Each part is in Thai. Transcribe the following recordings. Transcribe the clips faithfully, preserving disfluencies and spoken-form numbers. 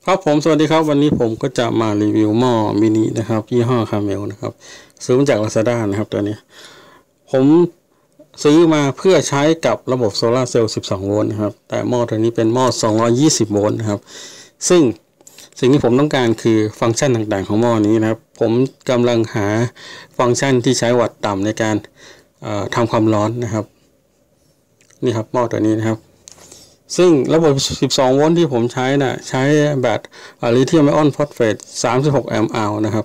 ครับผมสวัสดีครับวันนี้ผมก็จะมารีวิวหม้อมินินะครับยี่ห้อคาเมลนะครับซื้อมาจาก Lazada นะครับตัวนี้ผมซื้อมาเพื่อใช้กับระบบโซลาร์เซลล์สิบสองโวลต์นะครับแต่หม้อตัวนี้เป็นหม้อสองร้อยยี่สิบโวลต์นะครับซึ่งสิ่งที่ผมต้องการคือฟังก์ชันต่างๆของหม้อนี้นะครับผมกำลังหาฟังก์ชันที่ใช้วัตต์ต่ำในการทำความร้อนนะครับนี่ครับหม้อตัวนี้นะครับซึ่งระบบสิบสองโวลต์ที่ผมใช้นะ่ะใช้แบตลิเธียมไอออนฟอสเฟตสามสิบหกแอมป์อาวนะครับ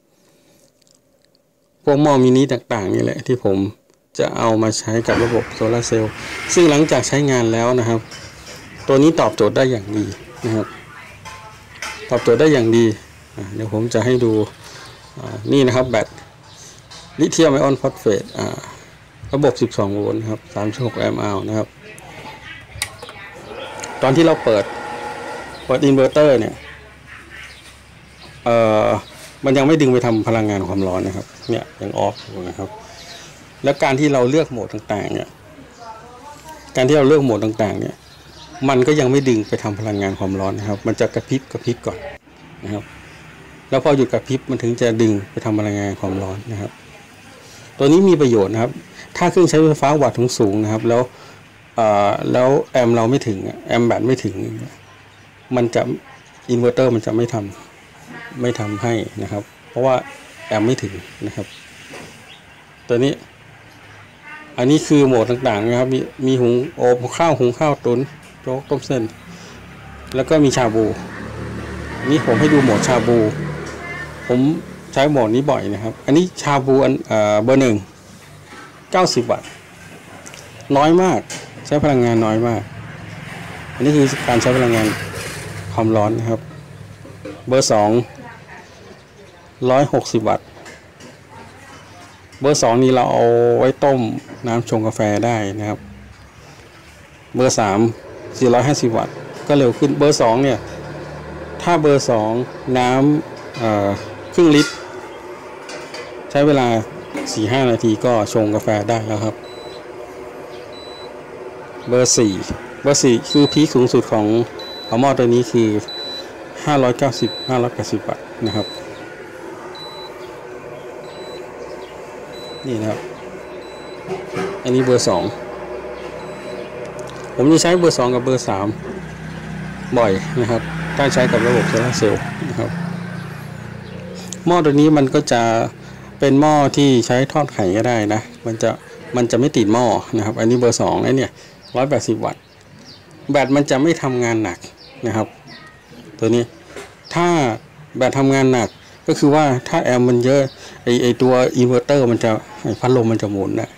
พวกหม้อมินิต่างๆนี่แหละที่ผมจะเอามาใช้กับระบบโซลาร์เซลล์ซึ่งหลังจากใช้งานแล้วนะครับตัวนี้ตอบโจทย์ได้อย่างดีนะครับตอบโจทย์ได้อย่างดีเดี๋ยวผมจะให้ดูนี่นะครับแบตลิเธียมไอออนฟอสเฟตระบบสิบสองโวลต์ครับสามสิบหกแอมป์อาวนะครับตอนที่เราเปิดเปิดอินเวอร์เตอร์เนี่ยเอ่อมันยังไม่ดึงไปทำพลังงานความร้อนนะครับเนี่ยยังออฟอยู่นะครับแล้วการที่เราเลือกโหมดต่างๆเนี่ยการที่เราเลือกโหมดต่างๆเนี่ยมันก็ยังไม่ดึงไปทำพลังงานความร้อนนะครับมันจะกระพริบกระพริบก่อนนะครับแล้วพอหยุดกระพริบมันถึงจะดึงไปทำพลังงานความร้อนนะครับตัวนี้มีประโยชน์นะครับถ้าเครื่องใช้ไฟฟ้าวัตต์สูงนะครับแล้วแล้วแอมเราไม่ถึงแอมแบตไม่ถึงมันจะอินเวอร์เตอร์มันจะไม่ทำไม่ทำให้นะครับเพราะว่าแอมไม่ถึงนะครับตัวนี้อันนี้คือโหมดต่างๆนะครับมีมีหุงโอบข้าวหุงข้าวตุ๋นโจ๊กต้มเส้นแล้วก็มีชาบูนี่ผมให้ดูโหมดชาบูผมใช้โหมดนี้บ่อยนะครับอันนี้ชาบูอันเบอร์หนึ่งเก้าสิบวัตต์น้อยมากใช้พลังงานน้อยมากอันนี้คือการใช้พลังงานความร้อนนะครับเบอร์สองร้อยหกสิบวัตต์เบอร์สองนี้เราเอาไว้ต้มน้ำชงกาแฟได้นะครับเบอร์สามสี่ร้อยห้าสิบวัตต์ก็เร็วขึ้นเบอร์สองเนี่ยถ้าเบอร์สองน้ำครึ่งลิตรใช้เวลา สี่ถึงห้า นาทีก็ชงกาแฟได้แล้วครับเบอร์สี่เบอร์สี่คือพีคสูงสุดของหม้อตัวนี้คือห้าร้อยเก้าสิบ ห้าร้อยแปดสิบวัตต์นะครับนี่นะครับอันนี้เบอร์สองผมจะใช้เบอร์สองกับเบอร์สามบ่อยนะครับถ้าใช้กับระบบโซลาร์เซลล์นะครับหม้อตัวนี้มันก็จะเป็นหม้อที่ใช้ทอดไข่ก็ได้นะมันจะมันจะไม่ติดหม้อนะครับอันนี้เบอร์สองไอ้เนี่ยหนึ่งร้อยแปดสิบวัตต์แบตมันจะไม่ทำงานหนักนะครับตัวนี้ถ้าแบตทำงานหนักก็คือว่าถ้าแอมป์มันเยอะไอไอตัวอินเวอร์เตอร์มันจะพัดลมมันจะหมุนนะ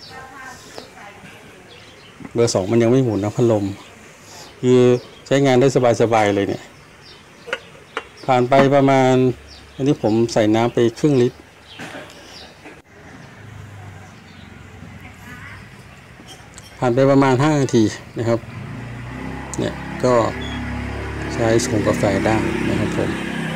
เบอร์สองมันยังไม่หมุนนะพัดลมคือใช้งานได้สบายๆเลยเนี่ยผ่านไปประมาณอันนี้ผมใส่น้ำไปครึ่งลิตรผ่านไปประมาณห้านาทีนะครับเนี่ยก็ใช้ชงกาแฟได้นะครับผม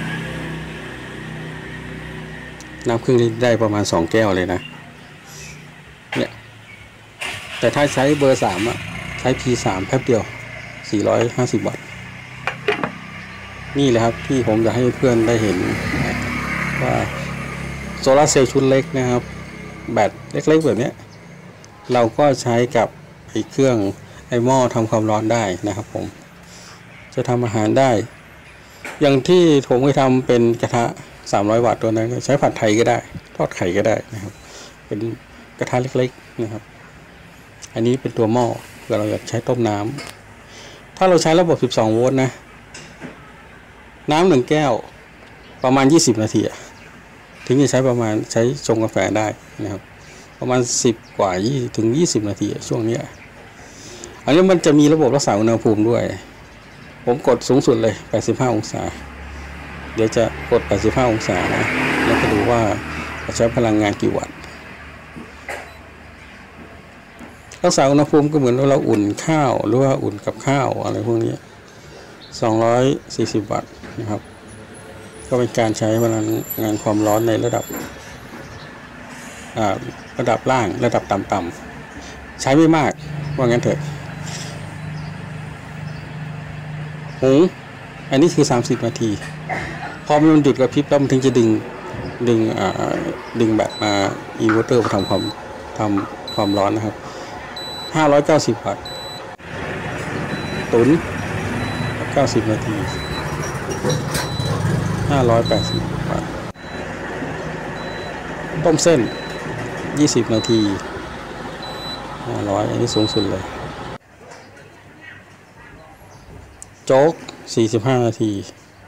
น้ำครึ่งลิตรได้ประมาณสองแก้วเลยนะเนี่ยแต่ถ้าใช้เบอร์สามอะใช้ พี สาม แป๊บเดียวสี่ร้อยห้าสิบวัตต์นี่แหละครับที่ผมอยากให้เพื่อนได้เห็นว่าโซลาร์เซลล์ชุดเล็กนะครับแบตเล็กๆแบบนี้เราก็ใช้กับไอ้เครื่องไอ้หม้อทำความร้อนได้นะครับผมจะทำอาหารได้อย่างที่ผมเคยทำเป็นกระทะสามร้อยวัตต์ตัวนั้นใช้ผัดไทยก็ได้ทอดไข่ก็ได้นะครับเป็นกระทะเล็กๆนะครับอันนี้เป็นตัวหม้อเพื่อเราอยากใช้ต้มน้ำถ้าเราใช้ระบบสิบสองโวลต์นะน้ำหนึ่งแก้วประมาณยี่สิบนาทีถึงจะใช้ประมาณใช้ชงกาแฟได้นะครับประมาณสิบกว่ายี่ถึงยี่สิบนาทีช่วงนี้อันนี้มันจะมีระบบรักษาอุณหภูมิด้วยผมกดสูงสุดเลยแปดสิบห้าองศาเดี๋ยวจะกดแปดสิบห้าองศานะแล้วก็ดูว่าใช้พลังงานกี่วัตต์รักษาอุณหภูมิก็เหมือนเราอุ่นข้าวหรือว่าอุ่นกับข้าวอะไรพวกนี้สองร้อยสี่สิบวัตต์นะครับก็เป็นการใช้พลังงานความร้อนในระดับระดับล่างระดับต่ำๆใช้ไม่มากว่างั้นเถอะหุงอันนี้คือสามสิบนาทีพอมันหยุดกระพริบแล้วมันถึงจะดึงดึงอ่าดึงแบบมาอินเวอร์เตอร์มาทำความทำความร้อนนะครับห้าร้อยเก้าสิบวัตต์ตุ๋นเก้าสิบนาทีห้าร้อยแปดสิบวัตต์ต้มเส้นยี่สิบนาทีห้าร้อยอันนี้สูงสุดเลยโจ๊กสี่สิบห้านาที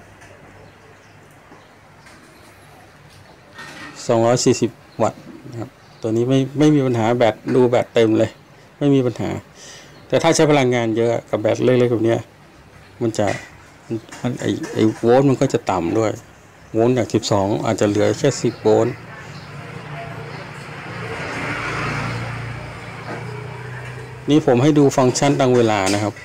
สองร้อยสี่สิบวัตต์นะครับตัวนี้ไม่ไม่มีปัญหาแบตดูแบตเต็มเลยไม่มีปัญหาแต่ถ้าใช้พลังงานเยอะกับแบตเล็กๆแบบนี้มันจะมันไอไอโวลต์มันก็จะต่ำด้วยโวลต์จากสิบสองอาจจะเหลือแค่สิบโวลต์นี่ผมให้ดูฟังก์ชันตั้งเวลานะครับ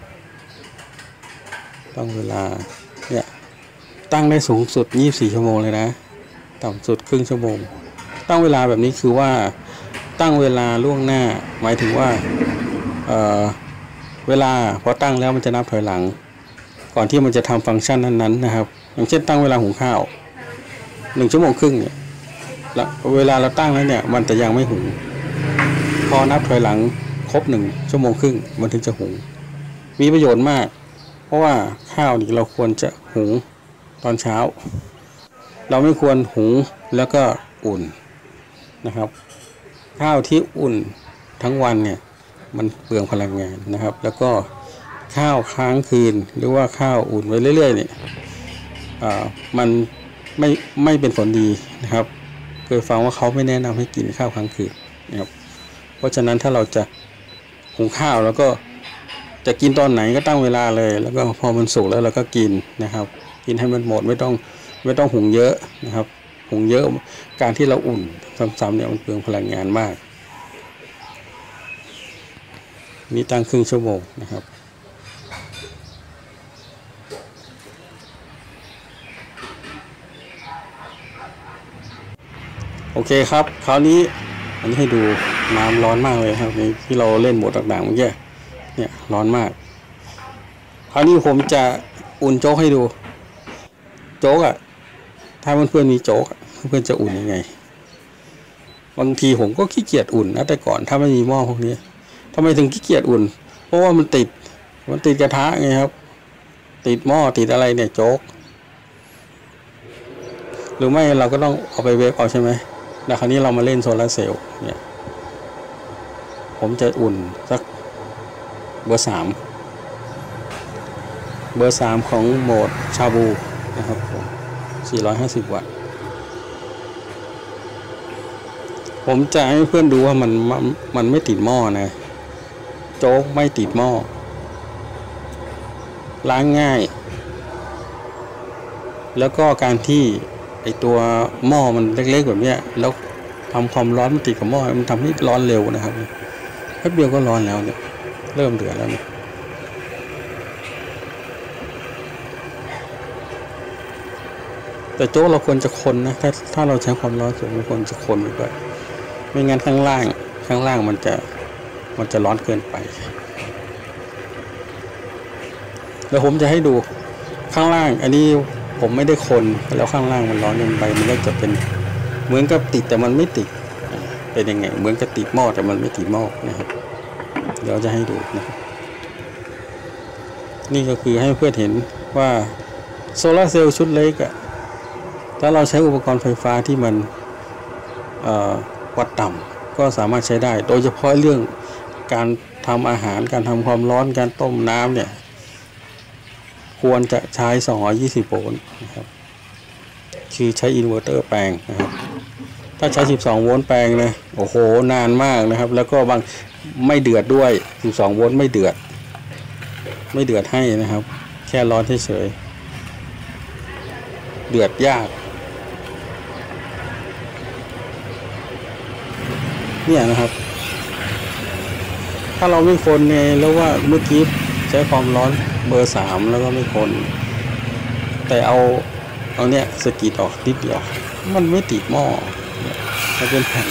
ตั้งเวลาเนี่ยตั้งได้สูงสุดยี่สิบสี่ชั่วโมงเลยนะต่ำสุดครึ่งชั่วโมงตั้งเวลาแบบนี้คือว่าตั้งเวลาล่วงหน้าหมายถึงว่าเอ่อเวลาพอตั้งแล้วมันจะนับถอยหลังก่อนที่มันจะทำฟังก์ชันนั้นๆนะครับอย่างเช่นตั้งเวลาหุงข้าวหนึ่งชั่วโมงครึ่งเนี่ยแล้วเวลาเราตั้งแล้วเนี่ยมันจะยังไม่หุงพอนับถอยหลังครบหนึ่งชั่วโมงครึ่งมันถึงจะหุงมีประโยชน์มากเพราะว่าข้าวนี่เราควรจะหุงตอนเช้าเราไม่ควรหุงแล้วก็อุ่นนะครับข้าวที่อุ่นทั้งวันเนี่ยมันเปลืองพลังงานนะครับแล้วก็ข้าวค้างคืนหรือว่าข้าวอุ่นไว้เรื่อยๆเนี่ยมันไม่ไม่เป็นผลดีนะครับเคยฟังว่าเขาไม่แนะนำให้กินข้าวค้างคืนนะครับเพราะฉะนั้นถ้าเราจะหุงข้าวแล้วก็จะกินตอนไหนก็ตั้งเวลาเลยแล้วก็พอมันสุกแล้วเราก็กินนะครับกินให้มันหมดไม่ต้องไม่ต้องหุงเยอะนะครับหุงเยอะการที่เราอุ่นซ้ำๆเนี่ยมันเปลืองพลังงานมากนี่ตั้งครึ่งชั่วโมงนะครับโอเคครับคราวนี้อันนี้ให้ดูน้ำร้อนมากเลยครับนี่ที่เราเล่นโหมดต่างๆเมื่อกี้เนี่ยร้อนมากคราวนี้ผมจะอุ่นโจ๊กให้ดูโจ๊กอ่ะถ้าเพื่อนๆมีโจ๊กเพื่อนๆจะอุ่นยังไงบางทีผมก็ขี้เกียจอุ่นนะแต่ก่อนถ้าไม่มีหม้อพวกนี้ทำไมถึงขี้เกียจอุ่นเพราะว่ามันติดมันติดกระทะไงครับติดหม้อติดอะไรเนี่ยโจ๊กหรือไม่เราก็ต้องเอาไปเวฟเอาใช่ไหมแล้วคราวนี้เรามาเล่นโซลาร์เซลล์เนี่ยผมจะอุ่นสักเบอร์สามเบอร์สามของโหมดชาบูนะครับผมสี่ร้อยห้าสิบวัตต์ผมจะให้เพื่อนดูว่ามันมันไม่ติดหม้อนะโจ๊กไม่ติดหม้อล้างง่ายแล้วก็การที่ไอตัวหม้อมันเล็กๆแบบเนี้ยแล้วทำความร้อนมันติดกับหม้อมันทำให้ร้อนเร็วนะครับแป๊บเดียวก็ร้อนแล้วเนี่ยเริ่มเดือดแล้วเนี่ยแต่โจ๊กเราควรจะคนนะถ้าถ้าเราใช้ความร้อนสูงเราควรจะคนไปด้วยไม่งั้นข้างล่างข้างล่างมันจะมันจะร้อนเกินไปแล้วผมจะให้ดูข้างล่างอันนี้ผมไม่ได้คนแล้วข้างล่างมันร้อนเกินไปมันก็จะเป็นเหมือนกับติดแต่มันไม่ติดเป็นยังไงเหมือนกับติดหม้อแต่มันไม่ติดหม้อนะครับเดี๋ยวจะให้ดูนะครับนี่ก็คือให้เพื่อนเห็นว่าโซลาร์เซลล์ชุดเล็กอะถ้าเราใช้อุปกรณ์ไฟฟ้าที่มันวัดต่ำก็สามารถใช้ได้โดยเฉพาะเรื่องการทำอาหารการทำความร้อนการต้มน้ำเนี่ยควรจะใช้สองร้อยยี่สิบโวลต์นะครับคือใช้อินเวอร์เตอร์แปลงนะครับถ้าใช้สิบสองโวลต์แปลงนะโอ้โหนานมากนะครับแล้วก็บางไม่เดือดด้วยสิบสองโวลต์ไม่เดือดไม่เดือดให้นะครับแค่ร้อนเฉยๆเดือดยากเนี่ยนะครับถ้าเราไม่คนไงแล้วว่าเมื่อกี้ใช้ความร้อนเบอร์สามแล้วก็ไม่คนแต่เอาเอาเนี่ยสกีดออกนิดเดียวมันไม่ติดหม้อมันเป็นแผ่น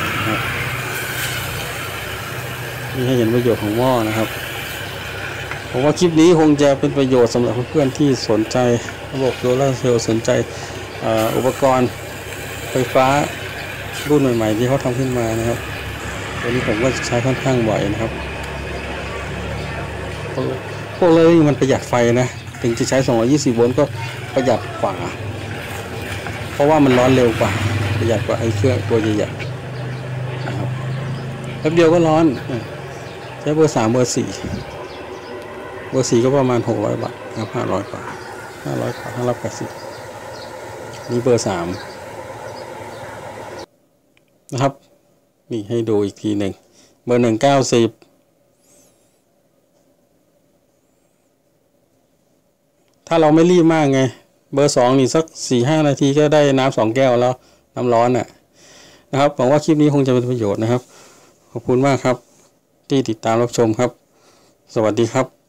นี่ให้เห็นประโยชน์ของหม้อนะครับผมว่าคลิปนี้คงจะเป็นประโยชน์สำหรับเพื่อนๆที่สนใจระบบโซลาร์เซลล์สนใจอุปกรณ์ไฟฟ้ารุ่นใหม่ๆที่เขาทำขึ้นมานะครับตัวนี้ผมก็ใช้ค่อนข้างบ่อยนะครับพวกเลยมันประหยัดไฟนะถึงจะใช้สองร้อยยี่สิบโวลต์ก็ประหยัดกว่าเพราะว่ามันร้อนเร็วกว่าประหยัดกว่าไอ้เครื่องตัวใหญ่ๆนะครับแป๊บเดียวก็ร้อนใช้เบอร์สามเบอร์สี่เบอร์สี่ก็ประมาณหกร้อยบาทครับห้าร้อยกว่าห้าร้อยกว่าห้าร้อยแปดสิบนี่เบอร์สามนะครับนี่ให้ดูอีกทีหนึ่งเบอร์หนึ่งเก้าสิบถ้าเราไม่รีบมากไงเบอร์สองนี่สักสี่ห้านาทีก็ได้น้ำสองแก้วแล้วน้ำร้อนน่ะนะครับหวังว่าคลิปนี้คงจะเป็นประโยชน์นะครับขอบคุณมากครับที่ติดตามรับชมครับสวัสดีครับ